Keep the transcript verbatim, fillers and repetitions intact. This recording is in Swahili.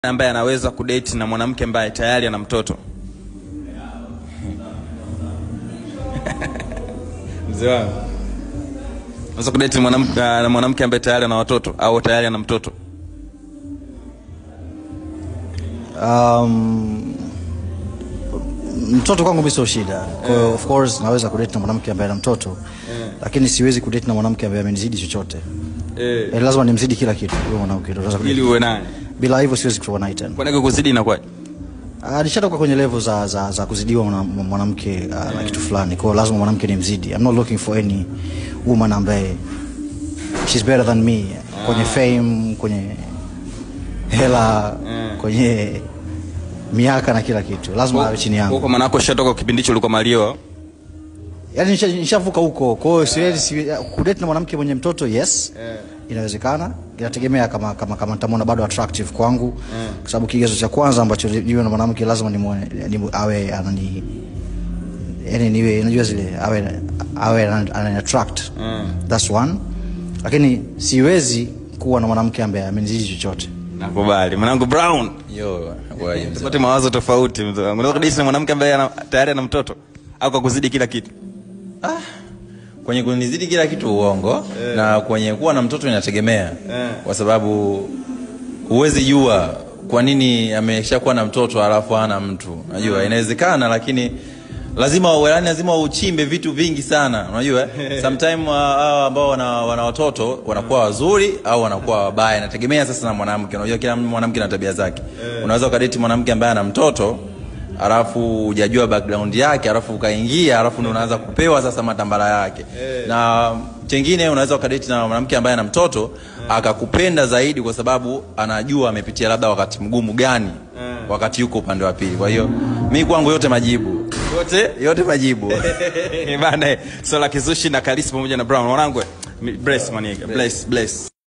ambaye anaweza kudate na mwanamke ambaye tayari ana mtoto. Mzee wangu. Unaweza kudate na mwanamke na mwanamke ambaye tayari ana watoto au tayari ana mtoto? Um mtoto kwangu mimi sio shida. Kwa yeah. Of course naweza kudate na mwanamke ambaye ana mtoto. Yeah. Lakini siwezi kudate na mwanamke ambaye amenizidi chochote. Eh. Yeah. Lazima nimzidi kila kitu huyo mwanamke ndio lazima. Ili uwe naye. Bila hivyo siwezi kuwa naye tena. Kwa nini kuzidi inakuwa? Ah, nishatoka kwenye level za za, za kuzidiwa mwanamke uh, yeah. na kitu fulani. Kwa hiyo lazima mwanamke nimzidi. I'm not looking for any woman ambaye she's better than me. Ah. Kwenye fame, kwenye hela, yeah. kwenye miaka na kila kitu. Lazima awe chini yangu. Kwa maana yako shatoka kipindi hicho ulikuwa malio. Yaani nishavuka huko. Kwa hiyo siwezi kudate na mwanamke mwenye mtoto, yes. Yeah. Inawezekana. Inategemea kama kama kama nitamwona bado attractive kwangu. Yeah. Kwa sababu kigezo cha kwanza ambacho niwe na mwanamke lazima nimuone ni awe anani yaani niwe unajua zile awe awe anani attract. Yeah. That's one. Lakini siwezi kuwa na mwanamke ambaye amenizidi chochote. Nakubali. Mwanangu Brown. Yo, wewe. Tupate mawazo tofauti mzee wangu. Unaweza kudate na mwanamke ambaye tayari ana mtoto au kwa kuzidi kila kitu? Ah. Kwenye kunizidi kila kitu uongo, yeah. na kwenye kuwa na mtoto inategemea. Yeah. Kwa sababu huwezi jua kwa nini ameshakuwa na mtoto alafu hana mtu. Unajua yeah. inawezekana, lakini lazima uelani, lazima uchimbe vitu vingi sana. Unajua sometimes hao ambao wana, wana watoto wanakuwa wazuri au wanakuwa wabaya, inategemea sasa na mwanamke. Unajua kila mwanamke na tabia zake. Yeah. Unaweza ukadate mwanamke ambaye ana mtoto alafu hujajua background yake, alafu ukaingia, alafu ndio unaanza kupewa sasa matambala yake. Yeah. Na chengine unaweza ukadate na mwanamke ambaye ana mtoto, yeah. akakupenda zaidi kwa sababu anajua amepitia labda wakati mgumu gani, yeah. wakati yuko upande wa pili. Kwa hiyo mimi kwangu yote majibu. Yote yote majibu. Bana, so la kizushi na Kalisa pamoja na Brown. Wanangu, bless maniga, bless bless.